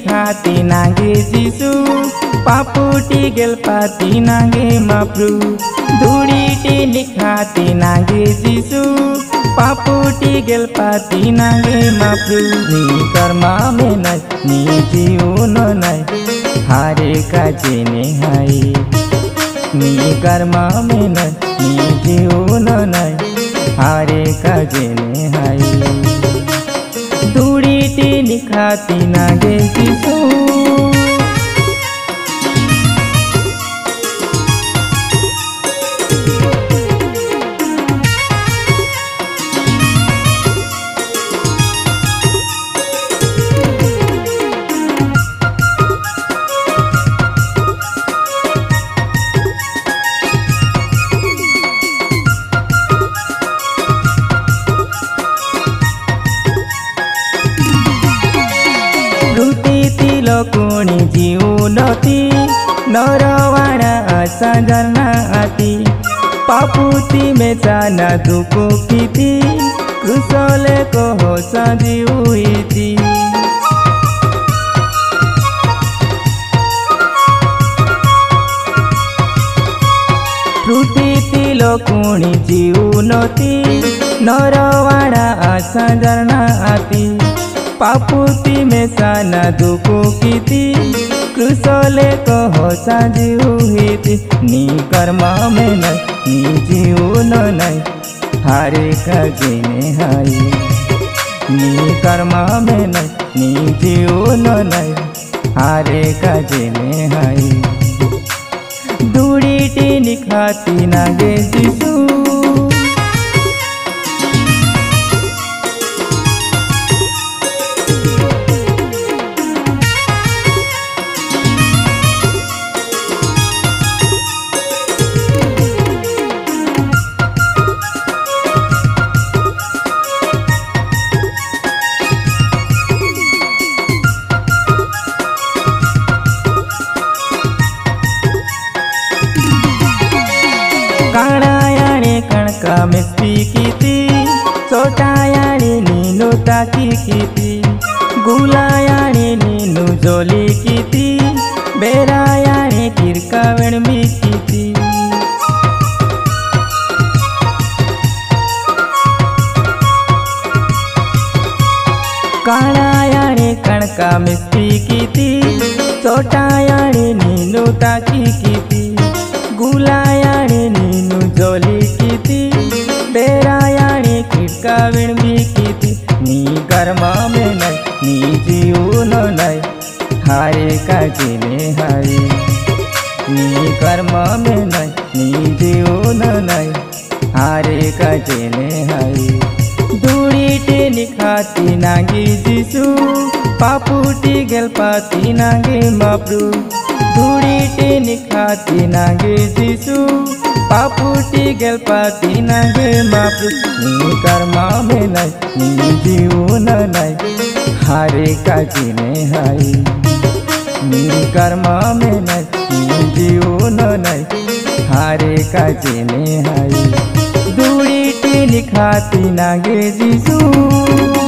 निखाती नागे जिसु पापुटी गेल पाती नागे माप्रु धूड़ीटी निखाती नागे जिसु पापुटी गेल पाती नागे माप्रु नी कर्मा में नाय नी जीवन नाय हारे काजे ने हाय नी कर्मा में नाय नी जीवन नाय हारे काजे ने हाय धूड़ीटी निखाती नागे जिसु कोणी जीवनती नरवाणा आशा जरना आती पापुती में जाना दुको किती कुशले को हो संजीवती त्रुटी लोकोणी जीवनती नरवाणा आशा जरना आती पापुती में साना दुको कीती कुशले कहो संजीवती नी कर्मा में नाय नी जीवन नाय हारे काजे ने हाय नी कर्मा में नाय नी जीवन नाय हारे काजे ने हाय धूड़ीटी निखाती नागे जिसु काणायाने कणका में स्पीकीती चोटायाने नीनो ताकी कीती गुलायाने नीनो जोली कीती बेरायाने किरकावण में कीती काणायाने कणका में स्पीकीती चोटायाने नीनो ताकी कीती गुलायाने नीनु जोली कीती बेरायाने किरकावण भी कीती नी कर्मा में नाय नी जीवन नाय हारे काजे ने हाय नी कर्मा में नाय नी जीवन नाय हारे काजे ने हाय धूड़ीटी निखाती नागे जिसु पापुटी गेल पाती नागे माप्रु धूड़ीटी निखाती नागे जिसु पापुटी गेल पाती नागे माप्रु नी कर्मा में नाय नी जीवन नाय हारे काजे ने हाय नी कर्मा में नाय नी जीवन नाय हारे काजे ने हाय धूड़ीटी निखाती नागे जिसु।